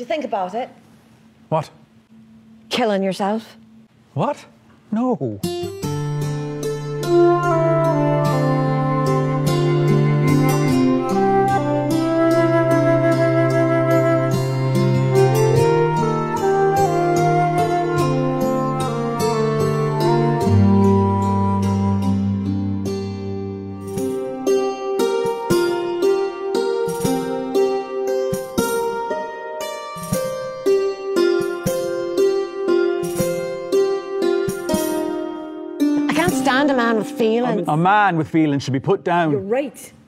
you think about it? What? Killing yourself. What? No. I can't stand a man with feelings. A man with feelings should be put down. You're right.